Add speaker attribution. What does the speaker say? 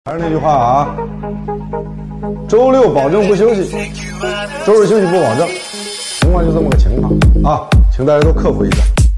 Speaker 1: 还是那句话啊，周六保证不休息，周日休息不保证，情况就这么个情况啊，请大家都克服一下。